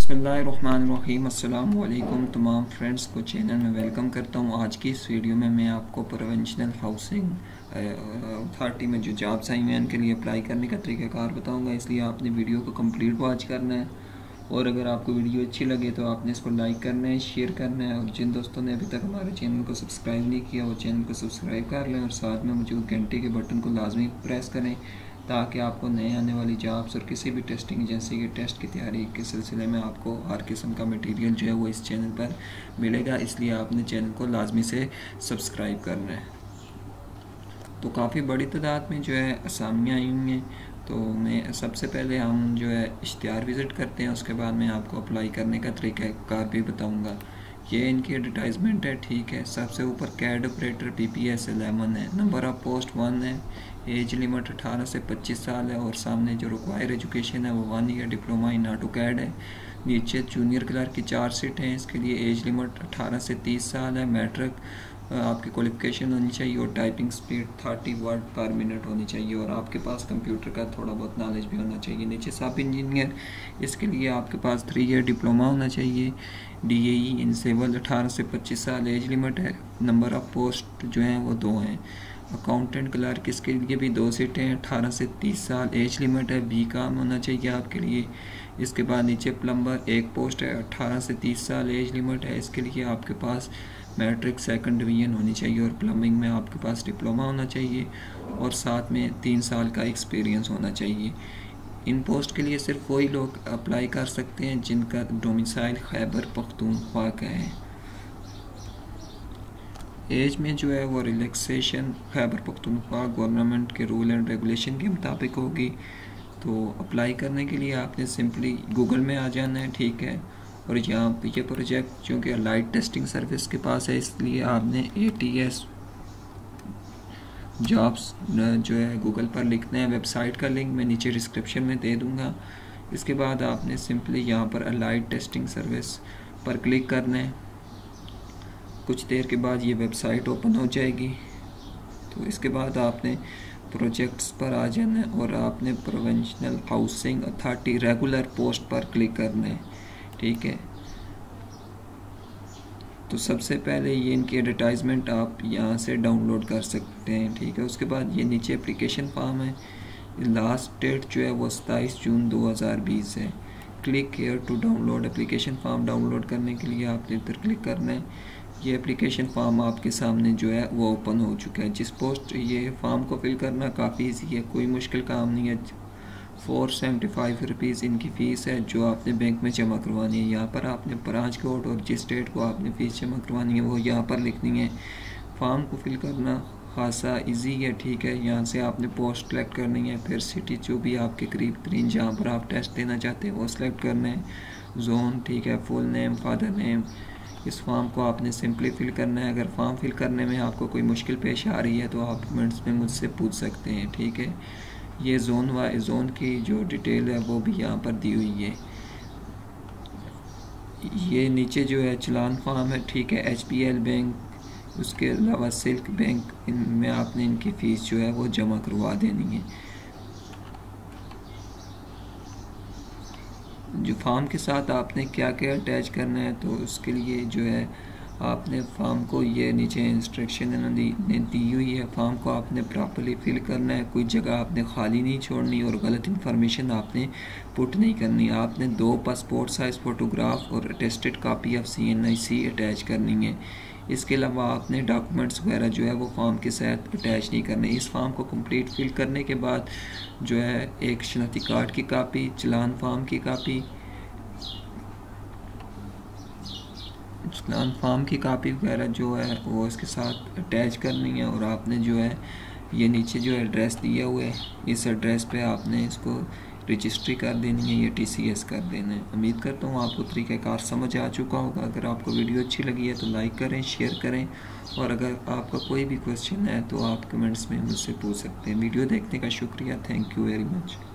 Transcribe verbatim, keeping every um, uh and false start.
बिस्मिल्लाहिर्रहमानिर्रहीम। अस्सलाम वालेकुम तमाम फ्रेंड्स को चैनल में वेलकम करता हूँ। आज की इस वीडियो में मैं आपको प्रोविंशियल हाउसिंग अथॉरिटी में जो जॉब्स आई हैं उनके लिए अप्लाई करने का तरीक़ाकार बताऊँगा, इसलिए आपने वीडियो को कंप्लीट वॉच करना है। और अगर आपको वीडियो अच्छी लगे तो आपने इसको लाइक करना है, शेयर करना है, और जिन दोस्तों ने अभी तक हमारे चैनल को सब्सक्राइब नहीं किया वो चैनल को सब्सक्राइब कर लें और साथ में मुझे घंटे के बटन को लाजमी प्रेस करें ताकि आपको नए आने वाली जॉब्स और किसी भी टेस्टिंग एजेंसी के टेस्ट की तैयारी के सिलसिले में आपको हर किस्म का मटेरियल जो है वो इस चैनल पर मिलेगा, इसलिए आपने चैनल को लाजमी से सब्सक्राइब करना है। तो काफ़ी बड़ी तादाद में जो है असामियाँ आई हुई हैं, तो मैं सबसे पहले हम जो है इश्तिहार विज़िट करते हैं, उसके बाद मैं आपको अप्लाई करने का तरीक़ाकार भी बताऊँगा। ये इनकी एडवर्टाइजमेंट है, ठीक है। सबसे ऊपर CAD operator P P S eleven है, नंबर ऑफ पोस्ट वन है, एज लिमिट अठारह से पच्चीस साल है, और सामने जो रिक्वायर एजुकेशन है वो one year diploma in auto CAD है। नीचे जूनियर क्लर्क की चार सीट हैं, इसके लिए एज लिमिट अठारह से तीस साल है। मैट्रिक आपकी क्वालिफिकेशन होनी चाहिए और टाइपिंग स्पीड तीस वर्ड पर मिनट होनी चाहिए, और आपके पास कंप्यूटर का थोड़ा बहुत नॉलेज भी होना चाहिए। नीचे सब इंजीनियर, इसके लिए आपके पास थ्री ईयर डिप्लोमा होना चाहिए। D A E in civil अठारह से पच्चीस साल एज लिमिट है। नंबर ऑफ पोस्ट जो हैं वो दो हैं। अकाउंटेंट क्लर्क, इसके लिए भी दो सीटें हैं, अठारह से तीस साल एज लिमिट है। बी काम होना चाहिए आपके लिए। इसके बाद नीचे प्लम्बर एक पोस्ट है, अठारह से तीस साल एज लिमिट है। इसके लिए आपके पास मैट्रिक सेकंड डिवीजन होनी चाहिए और प्लम्बिंग में आपके पास डिप्लोमा होना चाहिए और साथ में तीन साल का एक्सपीरियंस होना चाहिए। इन पोस्ट के लिए सिर्फ वही लोग अप्लाई कर सकते हैं जिनका डोमिसाइल खैबर पख्तूनख्वा का है। एज में जो है वो रिलैक्सेशन खैबर पख्तूनख्वा गवर्नमेंट के रूल एंड रेगुलेशन के मुताबिक होगी। तो अप्लाई करने के लिए आपने सिंपली गूगल में आ जाना है, ठीक है। और यहाँ पे ये प्रोजेक्ट चूँकि लाइट टेस्टिंग सर्विस के पास है, इसलिए आपने ए टी एस जॉब्स जो है गूगल पर लिखना है। वेबसाइट का लिंक मैं नीचे डिस्क्रिप्शन में दे दूँगा। इसके बाद आपने सिंपली यहाँ पर लाइट टेस्टिंग सर्विस पर क्लिक करना है। कुछ देर के बाद ये वेबसाइट ओपन हो जाएगी। तो इसके बाद आपने प्रोजेक्ट्स पर आ जाना है और आपने provincial housing authority regular post पर क्लिक करना है, ठीक है। तो सबसे पहले ये इनकी एडवर्टाइजमेंट आप यहाँ से डाउनलोड कर सकते हैं, ठीक है। उसके बाद ये नीचे एप्लीकेशन फॉर्म है। लास्ट डेट जो है वो सत्ताईस जून दो हज़ार बीस है। Click here to download application form. Download करने के लिए आपने इधर क्लिक करना है। ये एप्लीकेशन फॉर्म आपके सामने जो है वो ओपन हो चुका है। जिस पोस्ट ये फॉर्म को फिल करना काफ़ी ईजी है, कोई मुश्किल काम नहीं है। फोर सेवेंटी फाइव रुपीज़ इनकी फ़ीस है जो आपने बैंक में जमा करवानी है। यहाँ पर आपने ब्रांच कोड और जिस डेट को आपने फ़ीस जमा करवानी है वो यहाँ पर लिखनी है। फॉर्म को फिल करना खासा इजी है, ठीक है। यहाँ से आपने पोस्ट सेलेक्ट करनी है, फिर सिटी जो भी आपके करीब तरीन जहाँ पर आप टेस्ट देना चाहते हैं वो सिलेक्ट करना है। जोन, ठीक है। Full name, father name. इस फॉर्म को आपने सिंपली फिल करना है। अगर फॉर्म फिल करने में आपको कोई मुश्किल पेश आ रही है तो आप कमेंट्स में मुझसे पूछ सकते हैं, ठीक है। ये जोन वाई जोन की जो डिटेल है वो भी यहाँ पर दी हुई है। ये नीचे जो है चलान फॉर्म है, ठीक है। एच पी एल बैंक, उसके अलावा सिल्क बैंक, इनमें आपने इनकी फ़ीस जो है वो जमा करवा देनी है। जो फॉर्म के साथ आपने क्या क्या अटैच करना है, तो उसके लिए जो है आपने फॉर्म को ये नीचे इंस्ट्रक्शन इन्होंने दी हुई है। फॉर्म को आपने प्रॉपर्ली फिल करना है, कोई जगह आपने खाली नहीं छोड़नी और गलत इन्फॉर्मेशन आपने पुट नहीं करनी। आपने दो पासपोर्ट साइज़ फ़ोटोग्राफ और attested copy of C N I C attach करनी है। इसके अलावा आपने डॉक्यूमेंट्स वगैरह जो है वो फॉर्म के साथ अटैच नहीं करने। इस फॉर्म को कंप्लीट फिल करने के बाद जो है एक शनाख्ती कार्ड की कापी, चलान फॉर्म की कापी, चलान फॉर्म की कापी वगैरह जो है वो इसके साथ अटैच करनी है। और आपने जो है ये नीचे जो एड्रेस दिया हुआ है, इस एड्रेस पे आपने इसको रजिस्ट्री कर देनी है, ये टी सी एस कर देना है। उम्मीद करता हूँ आपको तरीक़ाकार समझ आ चुका होगा। अगर आपको वीडियो अच्छी लगी है तो लाइक करें, शेयर करें, और अगर आपका कोई भी क्वेश्चन है तो आप कमेंट्स में मुझसे पूछ सकते हैं। वीडियो देखने का शुक्रिया। Thank you very much.